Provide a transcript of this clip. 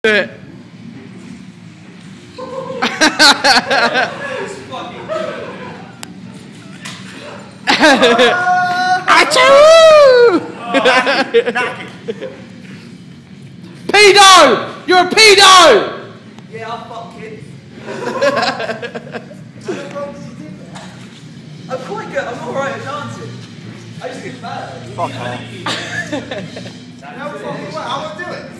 it. Achoo! Pedo! You're a pedo! Yeah, I'll fuck kids. I'm quite good. I'm alright at dancing. I just get bad. Fuck off. No, I won't do it.